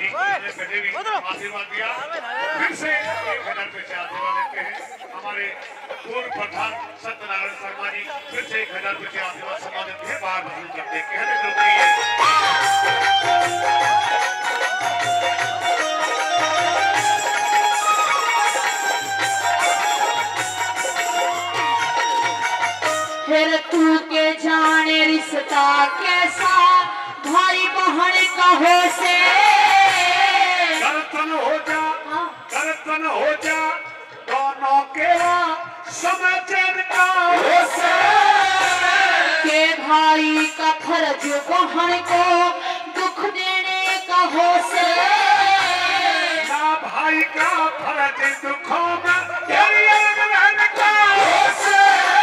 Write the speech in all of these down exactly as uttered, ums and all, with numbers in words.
आशीर्वाद दिया। फिर से एक हजार रुपए से आशीर्वाद देते हैं हमारे पूर्व प्रधान सत्यनारायण शर्मा जी। फिर से एक हजार रुपए से आशीर्वाद सम्मान देते हैं। बार बार करते हैं फिर तू के जाने रिश्ता कैसा भाई बहन कहो से करतन हो जा करतन हो जा दोनों के समय चैन का हो से के भाई का फर्ज बहन को दुख देने का हो से ना भाई का फर्ज दुखों में तेरी अलग रहने का हो से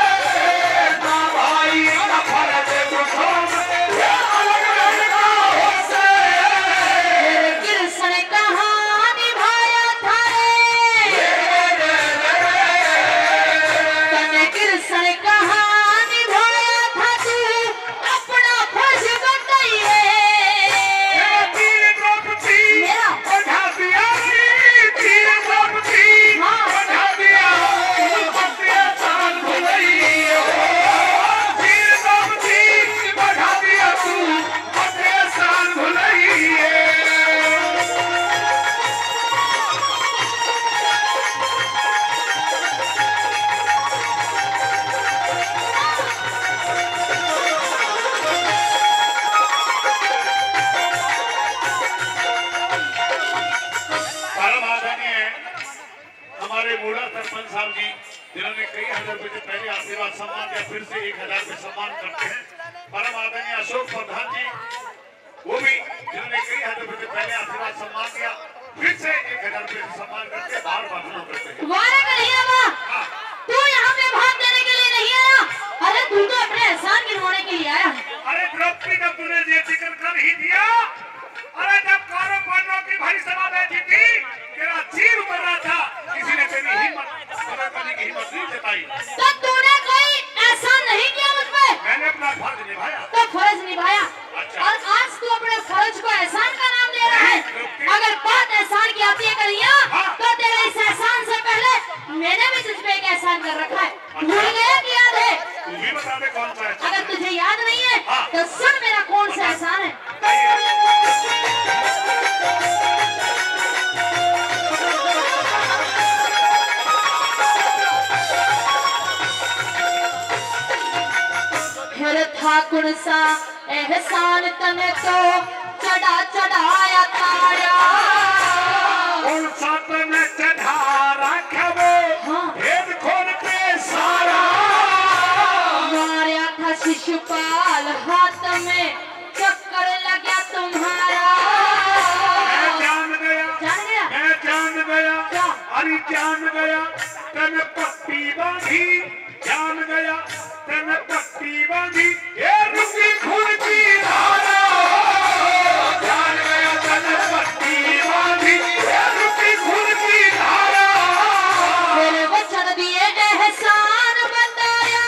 जिन्होंने कई हजार रुपए से पहले आशीर्वाद सम्मान दिया। फिर से एक हजार रुपए सम्मान करते हैं परम आदरणीय अशोक प्रधान जी, वो भी जिन्होंने कई हजार रुपए से पहले आशीर्वाद सम्मान दिया। फिर से एक हजार रुपए से सम्मान करते हैं। बार बार करते हैं। तू यहाँ पे भाग देने के लिए नहीं आया, अरे तू तो अपने एहसान गिनवाने के लिए आया। अरे द्रौपदी जब तूने ये जिक्र कर ही दिया, अरे जब कौरव पांडवों की भारी सभा बैठी थी, तेरा चीर उतर रहा था, किसी ने तेरी हिम्मत करने की हिम्मत नहीं जताई। तो तूने कोई एहसान नहीं किया मुझ पे? मैंने अपना फर्ज निभाया। तो फर्ज निभाया। अच्छा। और आज तू अपने फर्ज को एहसान का नाम दे रहा है। अगर बात एहसान की आती है कन्हैया, हाँ। तो तेरे इस एहसान से पहले मैंने भी तुझ पे एक एहसान कर रखा है। भूल गया कि याद है? तू भी बता दे कौन सा है। अगर तुझे याद नहीं है, हाँ। तो सुन मेरा कौन सा एहसान है। था कौन सा एहसान तने तो चढ़ा चढ़ाया तारा, कौन सा तने चढ़ा रखा वो भेद खोल के सारा। मारा था शिशुपाल हाथ में चक्कर लगा तुम्हारा। मैं जान गया जान गया मैं जान गया क्या? अरे जान गया तने पट्टी बांधी, जान गया तने पट्टी बांधी, ये रुकी खून की धारा। जान गया तने पट्टी बांधी, ये रुकी खून की धारा। मेरे वचन दिए एहसान बताया,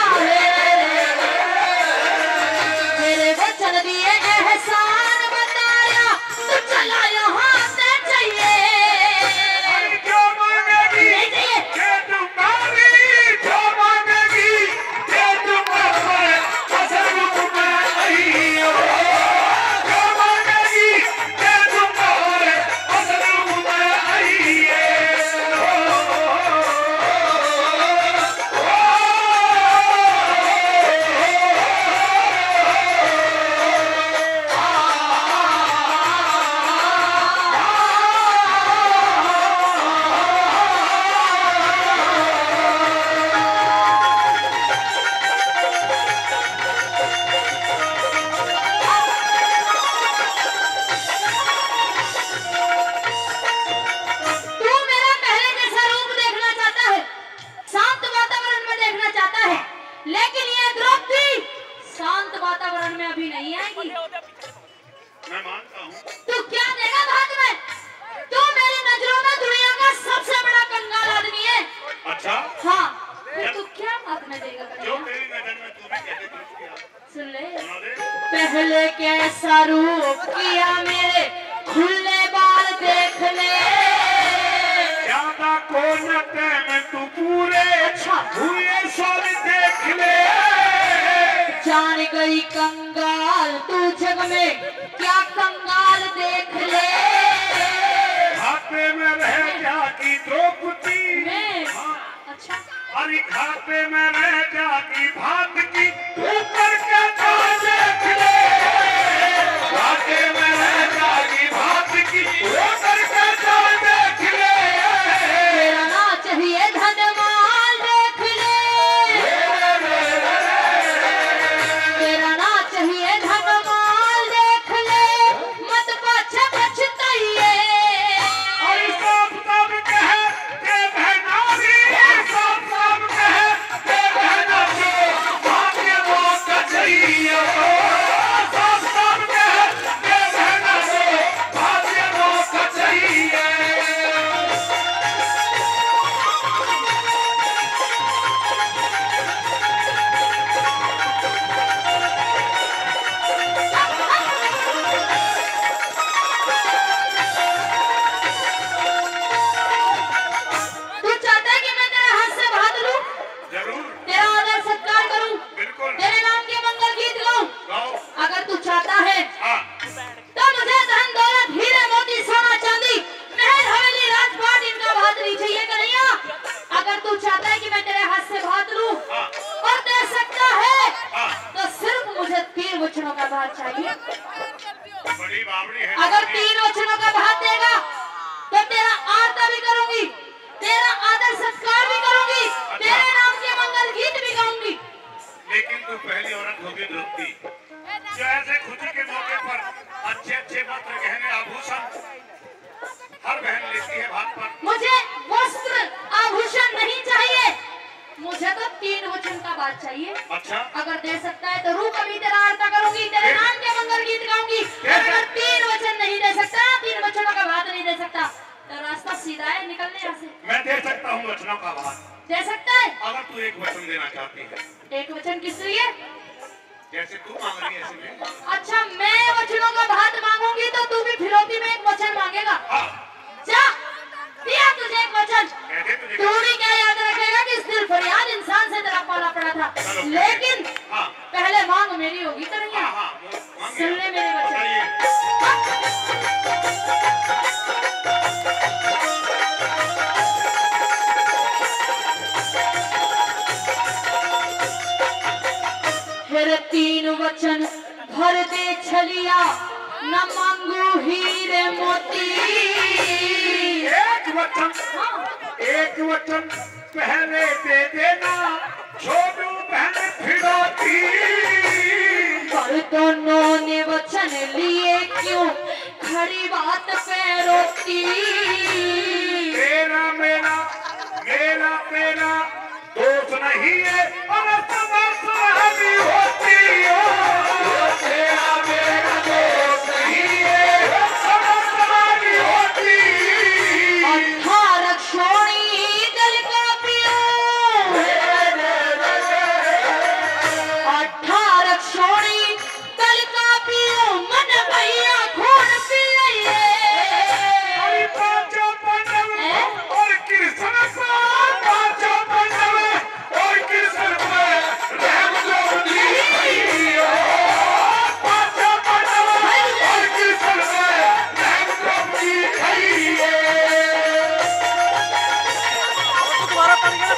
मेरे वचन दिए एहसान बताया, तो चला यहाँ से चाहिए। अरे जो मांगेगी नहीं चाहिए। ये तुम्हारी, जो मांगेगी ये तुम्हारे, फसल तुम्हें नहीं हो। जो मांगेगी ये तुम्हारे, फसल तुम्हें नहीं है। तू मेरा पहले जैसा रूप देखना चाहता है, शांत वातावरण में देखना चाहता है, लेकिन ये द्रौपदी शांत वातावरण में अभी नहीं आएगी। मैं मानता हूँ। तू क्या देगा भाग में? तू मेरी नजरों में दुनिया का सबसे बड़ा कंगाल आदमी है। अच्छा हाँ, फिर तू क्या भाग में देगा जो कन्हैया? तेरी नजर में तू भी कहते थे उसकी याद। सुन ले, सुना दे। पहले कैसा रूप किया मेरे खुले जान गई कंगाल तू जग में क्या कंगाल देख ले। घाटे में रह जाती द्रौपदी मैं हाँ। अच्छा अरे घाटे में रह जाती भात की ऊपर के तो देख ले। घाटे में रह जाती भात की ऊपर के तो देख ले। तेरा ना चाहिए धन माल देख ले। तेरा ना चाहिए धन माल देख ले। मत पाछे पछताइए। और सब सब कहे के बहनारी सब सब कहे के बहनारी भाग्य वो कचैया। सब सब कहे के बहनारी भाग्य वो कचैया। तू चाहता है कि मैं तेरे हाथ से भाग लूं, जरूर तेरा आदर सत्कार करूं, बिल्कुल तेरे नाम के मंगल गीत गाऊं? गाओ अगर तू चाहता है हाँ तो मुझे धन दौलत हीरे मोती सोना चांदी महल हवेली राजपाट इनका भात नहीं चाहिए कन्हैया। अगर तू चाहता है कि मैं तेरे हाथ से भात लूं हाँ और दे सकता है हाँ तो सिर्फ मुझे तीन वचनों का भात चाहिए। बड़ी बावड़ी है। अगर तीन वचनों का भात देगा तो तेरा आरता भी करूंगी, तेरा आदर सत्कार भी करूंगी, तेरे नाम के मंगल गीत भी गाऊंगी। लेकिन तू पहली औरत होगी द्रौपदी जो ऐसे खुशी के मौके पर अच्छे अच्छे वस्त्र गहने आभूषण हर बहन लेती है भाग पर। मुझे वस्त्र आभूषण नहीं चाहिए, मुझे तो तीन वचन का बात चाहिए। अच्छा अगर दे सकता है तो रू कभी तेरा आरता करूंगी, तेरे नाम के मंगल गीत गाऊंगी। और अगर तीन वचन नहीं दे सकता, तीन वचनों का बात नहीं दे सकता तो रास्ता सीधा है निकलने यहाँ से। मैं दे सकता हूँ वचनों का भाग दे सकता है? अगर तू एक वचन देना चाहती है। एक वचन किस लिए? जैसे तू मांग रही है ऐसे में। अच्छा मैं वचनों का भात मांगूंगी तो तू भी फिरौती में एक वचन मांगेगा। हाँ जा दिया तुझे एक वचन। कहते तुझे तू भी क्या याद रखेगा कि इस दिल फरियाद इंसान से तेरा पाला पड़ा था, लेकिन हाँ पहले मांग मेरी होगी कन्हैया। हाँ हाँ वो मांग सुन ले मेरे वचन। बताइए। फिर तीन वचन भर दे छलिया न मांगू हीरे मोती। एक वचन हाँ एक वचन पहले दे देना छोटू बहन फिरौती। पर दोनों ने वचन लिए क्यों खड़ी बात पे रोती। तेरा मेरा मेरा तेरा दोस्त नहीं है और समानी होती हो। तेरा मेरा दोस्त नहीं है समानी होती। अठारह छोड़ी दिल का पियो, अठारह छोड़ी दिल का पियो मन भैया खून पिए। अरे पांचों पांडव और कृष्ण को पांचों पांडव और कृष्ण को रहम दो दी। पांचों पांडव और कृष्ण को रहम दो दी। तुम्हारा पड़ गया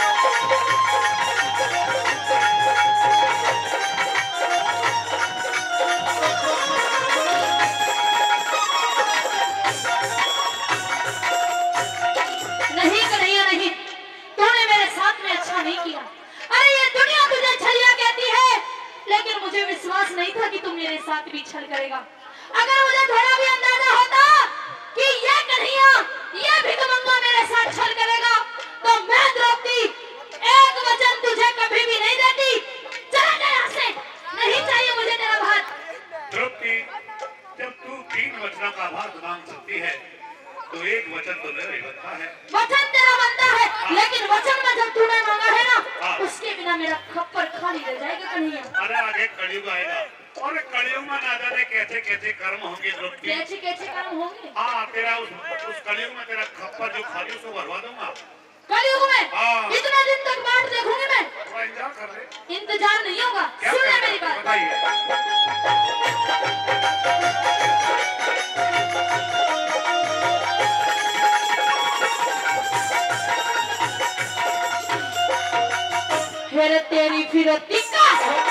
नहीं कन्हैया नहीं, तूने मेरे साथ में अच्छा नहीं किया। अरे ये दुनिया तुझे छलिया कहती है, लेकिन मुझे विश्वास नहीं था कि तू मेरे साथ भी छल करेगा। अगर मुझे थोड़ा भी अंदाजा होता कि ये कन्हैया ये भिखमंगा मेरे साथ छल करेगा तो मैं द्रौपदी एक वचन तुझे कभी भी नहीं देती। चला जा यहाँ से, नहीं चाहिए मुझे तेरा भात। द्रौपदी जब तू तीन वचनों का भाग मांग सकती है तो एक वचन तो मेरा ही बनता है। वचन तेरा बनता है, लेकिन वचन में जब तूने मांगा है ना हाँ। उसके बिना मेरा खप्पर खाली रह जाएगा कन्हैया। अरे आगे कलयुग आएगा और कलयुग में ना जाने कैसे कैसे कर्म होंगे द्रौपदी। कैसे कैसे कर्म होंगे हाँ तेरा उस, उस कलयुग में तेरा खप्पर जो खाली उसको भरवा दूंगा। कलयुग में? हाँ। इतना दिन तक बाट देखूंगी मैं, थोड़ा इंतजार कर ले। इंतजार नहीं होगा। क्या सुन ले कहना? मेरी फिर तेरी फिरौती का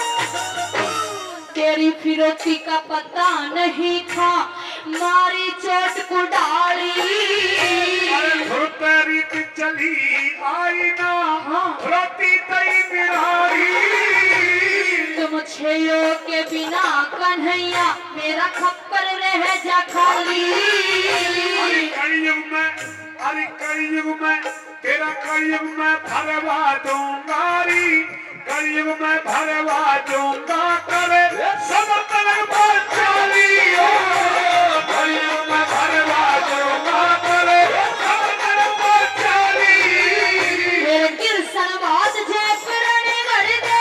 तेरी फिरौती का पता नहीं था, मारी चोट को डाली। अरे तेरी चली आई ना फिरौती तई बिहारी। तुम छेयो के बिना कन्हैया मेरा खप्पर रह जा खाली। अरे कलयुग में अरे कलयुग में तेरा कलयुग में भरवा दूंगा री, कलयुग में भरवा दूंगा करे सब तरफ चाली। ओ कलयुग में भरवा दूंगा करे सब तरफ चाली। मेरे किरसन बात जय करने गड़ दे,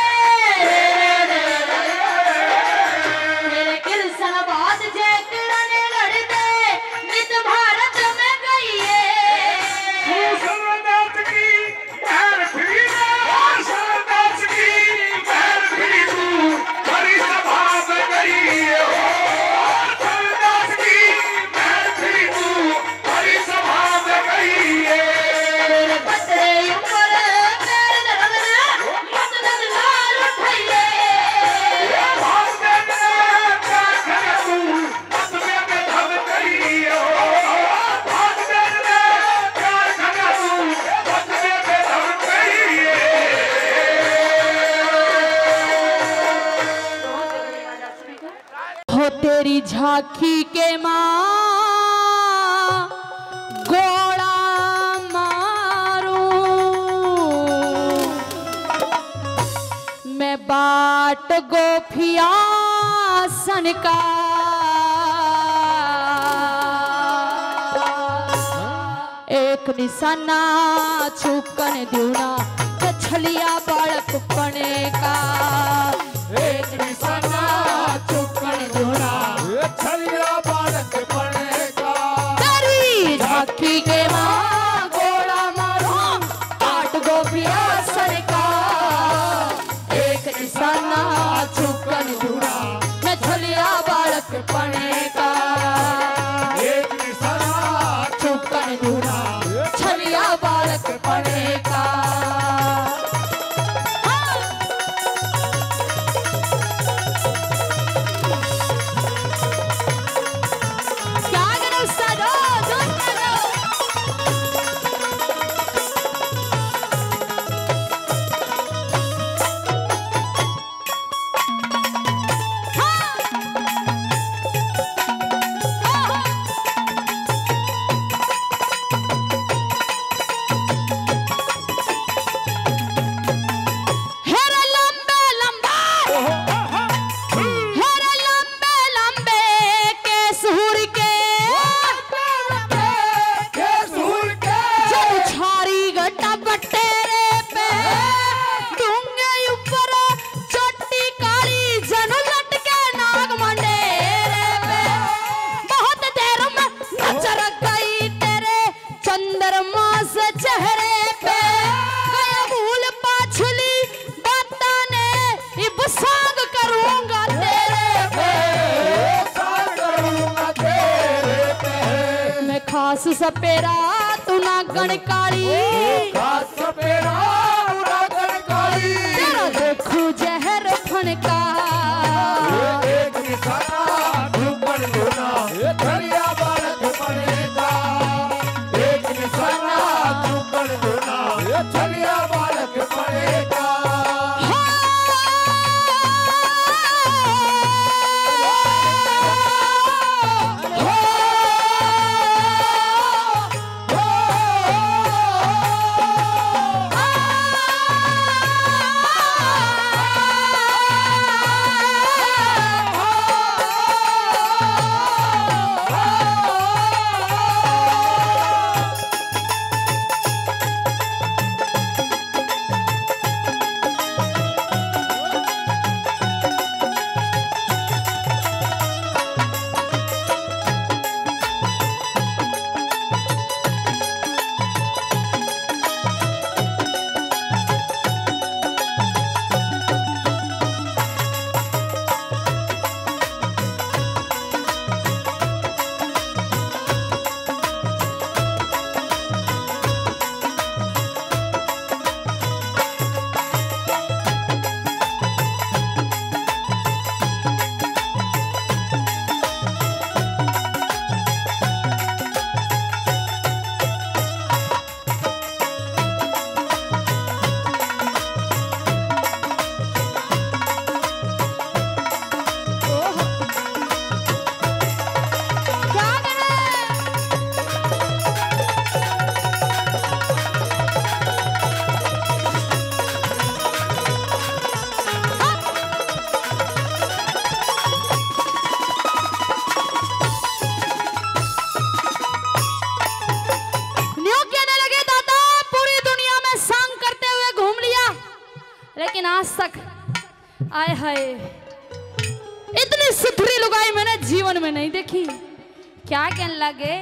मेरे किरसन बात जय करने गड़ दे, नित भारत में गई है। सरदास की महर फिरी सरदास की महर फिरी तू हरी सभा में गई है। सरदास की महर फिरी तू हरी सभा में गई है। मेरे बतरे उमर मेरे दर्द मत दर्द लाल उठाइए। भाग देने का खड़ा तू मतबे में धम गई है। भाग देने का खड़ा तू मतबे में धम गई है। हो तेरी झांकी के माँ गोड़ा मारूं, मैं बाट गोफिया सन का। एक निशाना छुकन दूना छलिया बालक पने का। एक निशाना छुकन दूना छलिया बालक पड़ेगा। तेरी झांकी के माँ गोड़ा मारो आठ गोपिया सन का। एक निशाना छुकन दूना मैं छलिया बालक पने का। एक निशाना छुकन दूना छलिया बालक पने का। क्या करो सदो दूध करो। हेरे लंबे लंबे हेरे लंबे लंबे केसूर के जब छारी गट्टा बटेरे पे डूंगे ऊपर चोटी काली जन लटके नाग मंडेरे पे। बहुत देर में नजर गई तेरे चंद्रमा से चेहरे पे। गया भूल पाछली बाता ने इब सांग करूंगा तेरे पे। मैं खास सपेरा तू नागण काली, तेरा देखू जहर फनका। एक निशाना झुकन दूना छलिया बालक पड़ेगा। एक निशाना झुकन दूना छलिया बालक पड़ेगा। आ लेकिन आज तक आए हाय इतनी सुथरी लुगाई मैंने जीवन में नहीं देखी। क्या कहने लगे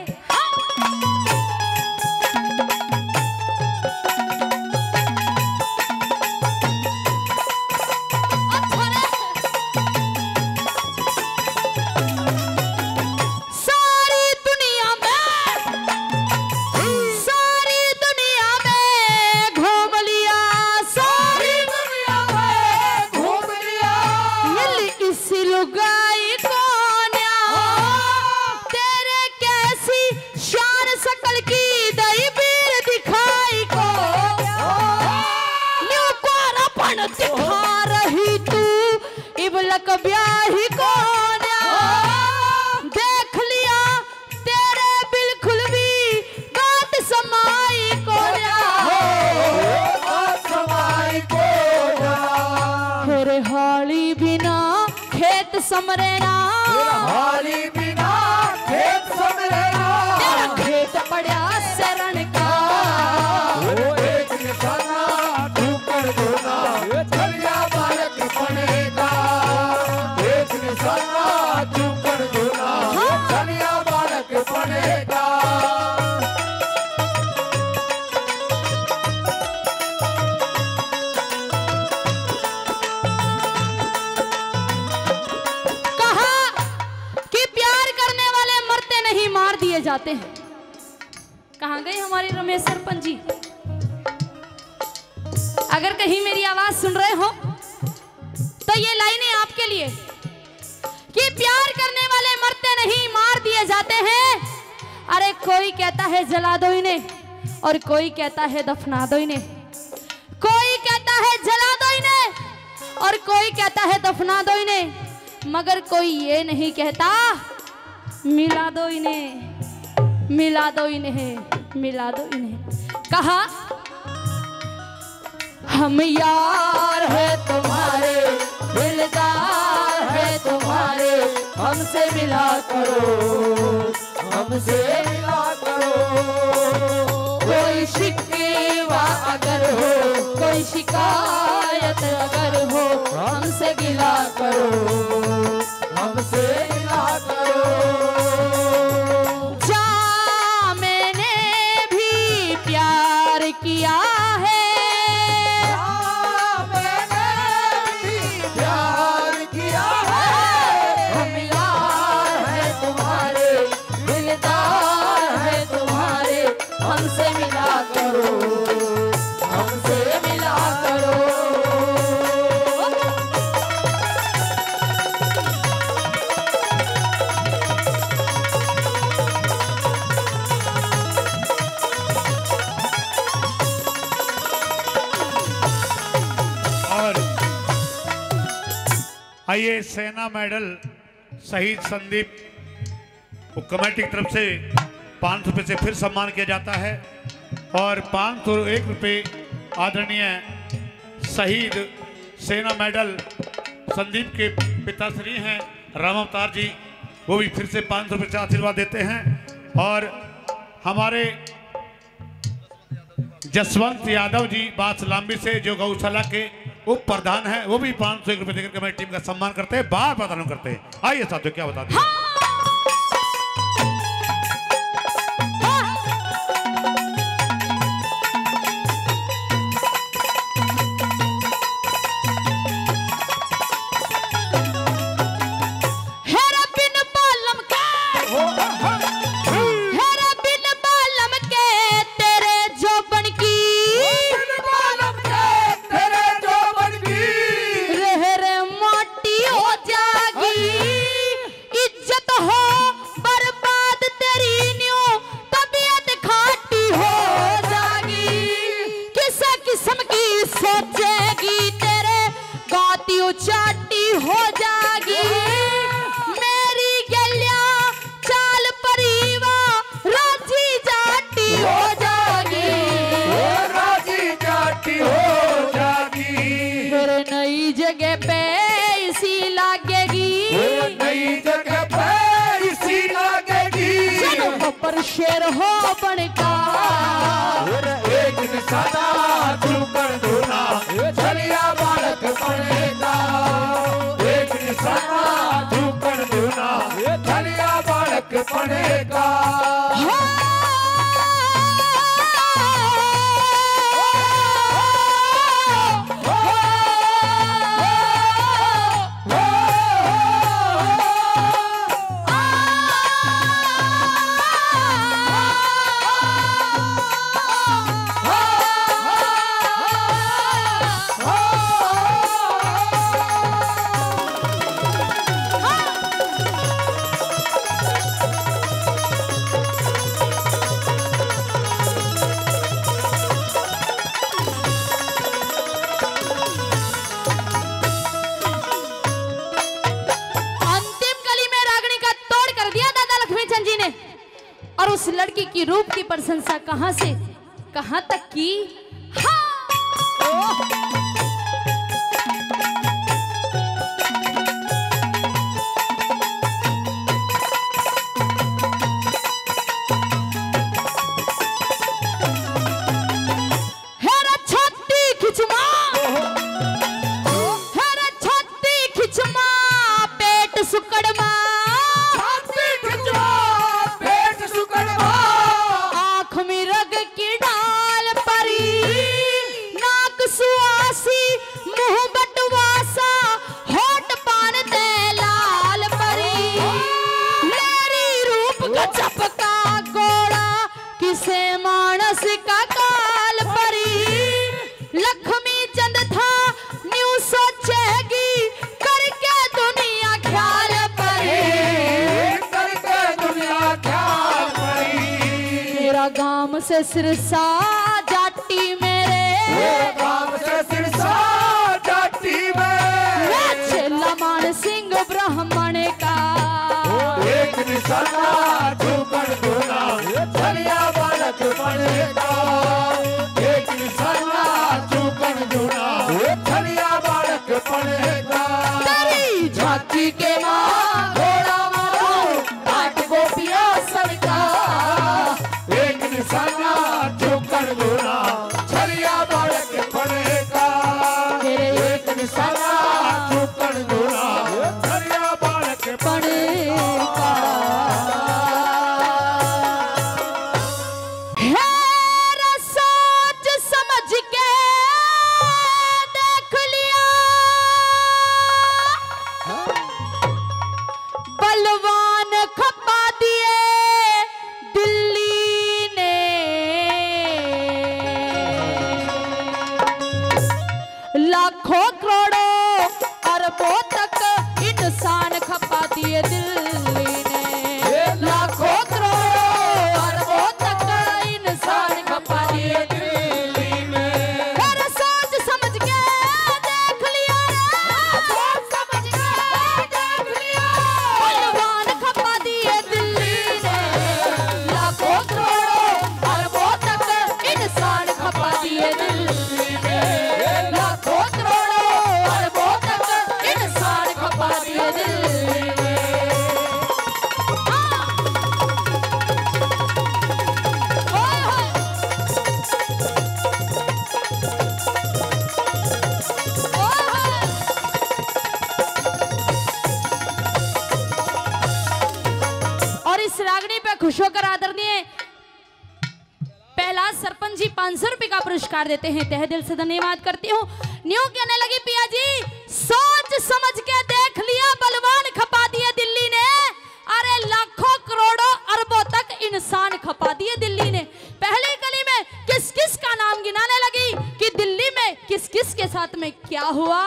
ब्याही को देख लिया तेरे बिल्कुल भी बात समाई को समाई को तेरे हाली बिना खेत समरेना हाली बिना खेत समरेना तेरा खेत पड़ा शरण का एक निशाना तू कर देना चलिया बालक बनेगा पड़ेगा। कहा कि प्यार करने वाले मरते नहीं मार दिए जाते हैं। कहाँ गए हमारे रमेश सरपंच जी? अगर कहीं मेरी आवाज सुन रहे हो तो ये लाइनें आपके लिए कि प्यार करने वाले मरते नहीं मार दिए जाते हैं। अरे कोई कहता है जला दो इन्हें और कोई कहता है दफना दो इन्हें, कोई कहता है जला दो इन्हें और कोई कहता है दफना दो इन्हें, मगर कोई ये नहीं कहता मिला दो इन्हें, मिला दो इन्हें, मिला दो इन्हें। कहा हम यार है तुम्हारे, दिलदार है तुम्हारे, हमसे मिला करो, हमसे मिला करो। कोई शिकवा अगर हो, कोई शिकायत अगर हो, हमसे गिला करो, हमसे मिला करो। जा मैंने भी प्यार किया है, हमसे मिला करो, हमसे मिला करो। और आइए सेना मेडल शहीद संदीप को कमेटी की तरफ से पाँच सौ रुपये से फिर सम्मान किया जाता है और पाँच सौ एक रुपये आदरणीय शहीद सेना मेडल संदीप के पिताश्री हैं राम अवतार जी, वो भी फिर से पाँच सौ रुपये से आशीर्वाद देते हैं। और हमारे जसवंत यादव जी बासलाम्बी से जो गौशाला के उप प्रधान हैं, वो भी पाँच सौ एक रुपये देकर हमारी टीम का सम्मान करते हैं, बार बार तालीम करते हैं। आइए साथियों क्या बता दें। चाटी हो जागी मेरी गलिया चाल परिवा राजी जाटी हो जागी, राजी जाटी हो जागी। फिर नई जगह पे इसी लागेगी, नई जगह पे इसी लागेगी। जन्म पर शेर हो बनका एक निशाना तू कर दूना चलिया। पड़ेगा। उस लड़की की रूप की प्रशंसा कहां से कहां तक की। गांव से सिरसा जाटी मेरे, गांव से सिरसा जाटी में चेला मान सिंह ब्राह्मण का एक निशाना झूकड़ धोना छलिया बालक पड़ेगा। एक निशाना झूकड़ धोना छलिया बालक पड़ेगा। तेरी झांकी के मां घोड़ा मारो आठ गोपियां सड़का निशाना झूकड़ धोना छलिया बालक पड़ेगा। एक निशाना झूकड़ धोना छलिया बालक पड़ेगा। सोच समझ के देख लिया बलवान खपा दिए लाखों करोड़ों अरबों तक इंसान खपा दिए दिल्ली ने। लाखों करोड़ों अरबों तक इंसान खपा दिए दिल्ली में। अरे सोच समझ के देख लिया रे, सोच समझ के देख लिया बलवान खपा दिए दिल्ली ने। लाखों करोड़ों अरबों तक इंसान खपा दिए दिल्ली में। खुश होकर आदरणीय पहला सरपंच जी पांच सौ रुपए का पुरस्कार देते हैं। तहे दिल से धन्यवाद करती हूँ। न्यू कहने लगी पिया जी सोच समझ के देख लिया बलवान खपा दिए दिल्ली ने। अरे लाखों करोड़ों अरबों तक इंसान खपा दिए दिल्ली ने। पहली गली में किस किस का नाम गिनाने लगी कि दिल्ली में किस किस के साथ में क्या हुआ।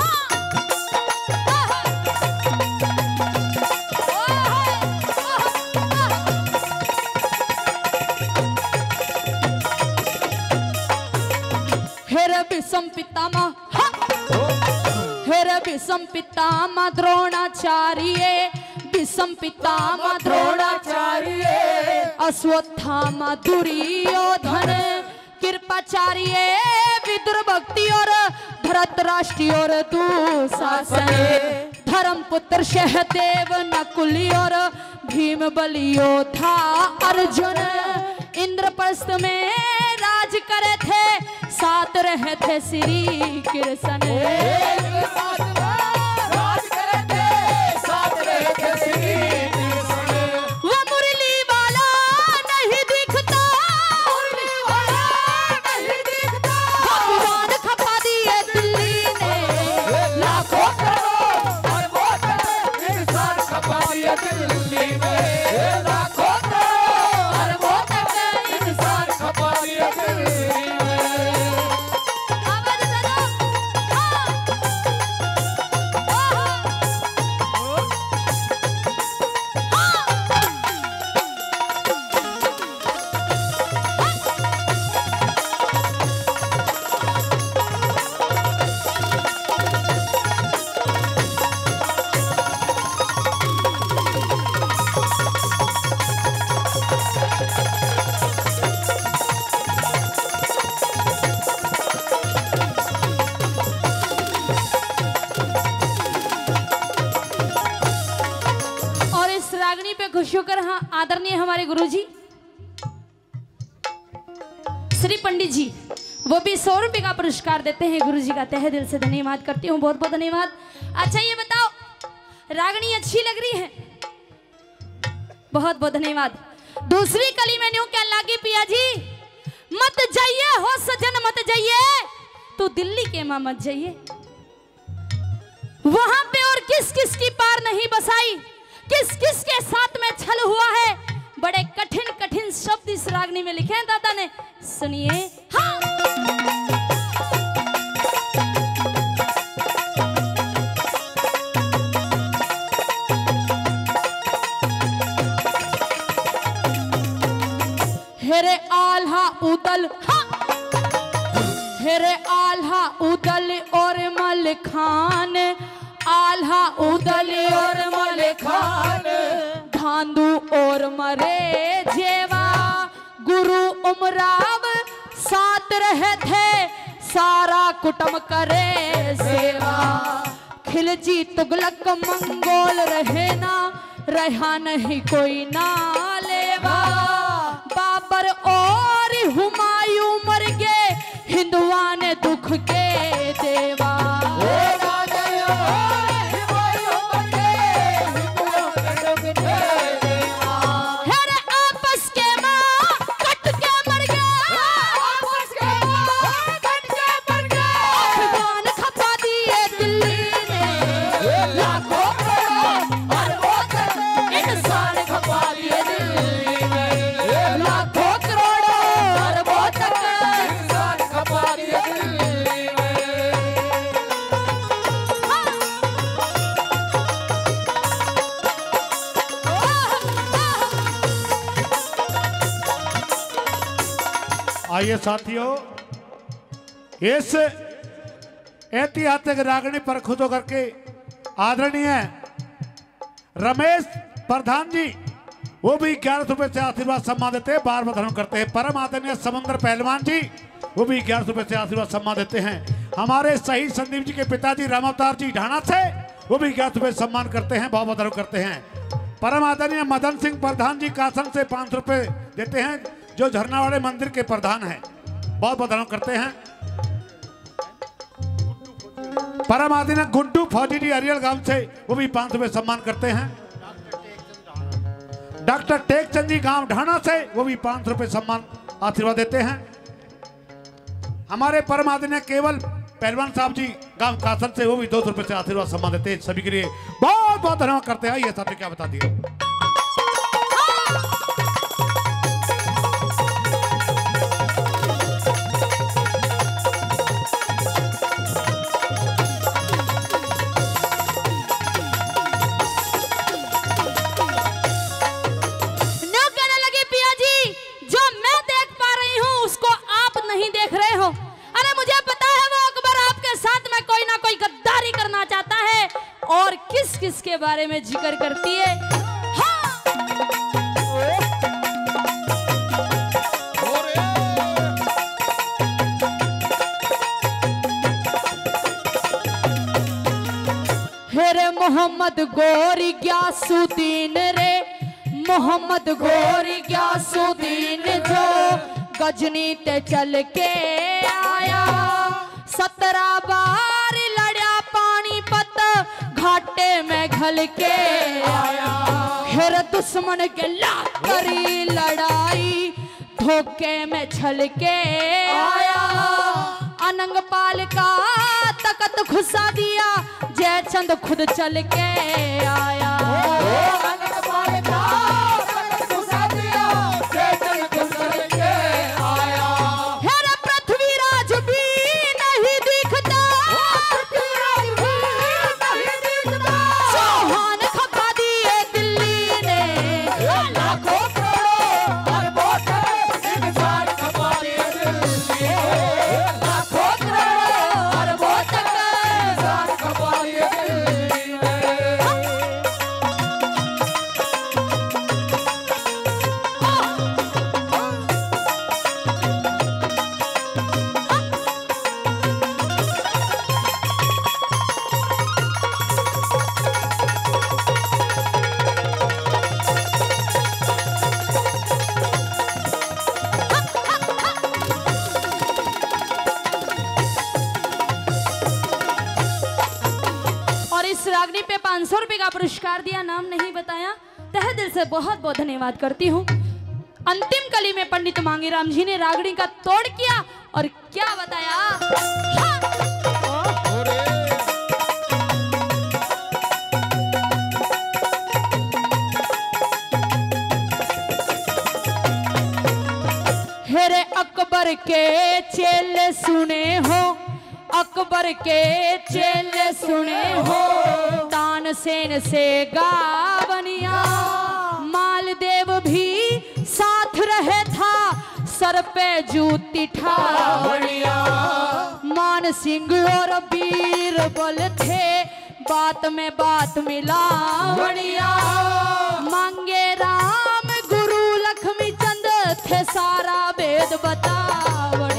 विषम पितामह हेर विषम पितामह द्रोणाचार्य विषम पितामह द्रोणाचार्य अश्वत्थामा दुर्योधन कृपाचार्य विदुर भक्ति और धृतराष्ट्र और दुशासन धर्मपुत्र सहदेव नकुल और भीम बलि योद्धा अर्जुन इंद्रप्रस्थ में राज करे थे साथ रहे थे श्री कृष्ण। राज करे थे साथ रहे थे श्री कृष्ण। खुश होकर हाँ आदरणीय हमारे गुरुजी श्री पंडित जी वो भी सौ रुपए का पुरस्कार देते हैं। गुरुजी का तहे दिल से धन्यवाद करती हूँ, बहुत बहुत धन्यवाद। अच्छा ये बताओ रागनी अच्छी लग रही है? बहुत बहुत धन्यवाद। दूसरी कली में न्यू क्या लागी पिया जी, मत जाइए हो सजन मत जाइए, तू दिल्ली के मां मत जाइए, वहां पे और किस किस की पार नहीं बसाई, किस किस के साथ में छल हुआ है। बड़े कठिन कठिन शब्द इस रागनी में लिखे हैं दादा ने, सुनिए। हाँ हेरे आल्हा उदल, हाँ हेरे आल्हा उदल और मल खान, आल्हा उदल और मल खान, धांधु और मरे जेवा, गुरु उमराव साथ रहे थे, सारा कुटुंब करे सेवा, खिलजी तुगलक मंगोल रहे ना, रहा नहीं कोई ना लेवा, बाबर और हुमायूं मर गए, हिंदुआ ने दुख के देवा। आइए साथियों, इस ऐतिहासिक रागनी पर खुद होकर के आदरणीय रमेश प्रधान जी वो भी ग्यारह रुपए से आशीर्वाद सम्मान देते हैं, बार बार धन्यवाद करते हैं। परम आदरणीय समुद्र पहलवान जी वो भी ग्यारह रुपए से आशीर्वाद सम्मान देते हैं। हमारे शहीद संदीप जी के पिताजी राम अवतार जी ढाणा से वो भी ग्यारह रुपए सम्मान करते हैं, बहुत बहुत धन्यवाद करते हैं। परम आदरणीय मदन सिंह प्रधान जी कासन से पाँच रुपए देते हैं, जो झरनावाड़े मंदिर के प्रधान हैं, बहुत बहुत धन्यवाद करते हैं। परम आदरणीय गुड्डू फौजी जी अरियल गांव से वो भी पांच रुपए सम्मान करते हैं। डॉक्टर टेकचंद जी गांव ढाणा से वो भी पांच रुपए सम्मान आशीर्वाद देते हैं। हमारे परम आदरणीय केवल पहलवान साहब जी गांव कासन से वो भी दो सौ रुपए से आशीर्वाद सम्मान देते हैं। सभी के लिए बहुत बहुत धन्यवाद करते हैं। ये साथी क्या बता दिया। और किस किस के बारे में जिक्र करती है। हाँ। हेरे मोहम्मद गोरी ग्यासुद्दीन रे, मोहम्मद गोरी ग्यासुद्दीन जो गजनी ते चल के आया, सत्रह बार लड़ा पानीपत घाटे में घल के आया, फिर दुश्मन के लाख करी लड़ाई, धोखे में छल के आया, अनंगपाल का तकत घुसा दिया, जयचंद खुद चल के आया। अनंगपाल का तकत घुसा दिया, जयचंद खुद चल के आया। हेरा पृथ्वीराज भी नहीं दिखता, पृथ्वीराज भी नहीं दिखता, चौहान खपा दिए दिल्ली ने, लाखों करोड़ों अरबों तक इंसान खपा दिए दिल्ली ने, लाखों करोड़ों अरबों तक इंसान खपा दिए दिल्ली ने। रागनी पे पाँच सौ रुपए का पुरस्कार दिया, नाम नहीं बताया, तहे दिल से बहुत बहुत धन्यवाद करती हूँ। अंतिम कली में पंडित मांगीराम जी ने रागनी का तोड़ किया और क्या बताया। हाँ। हेरे अकबर के चेले सुने हो, अकबर के चेले सुने हो, तानसेन से गावनिया, मालदेव भी साथ रहे था, सर पे जूती ठावनिया, मान सिंह और बीरबल थे, बात में बात मिलावनिया, मांगे राम गुरु लक्ष्मी चंद थे, सारा वेद बतावनिया।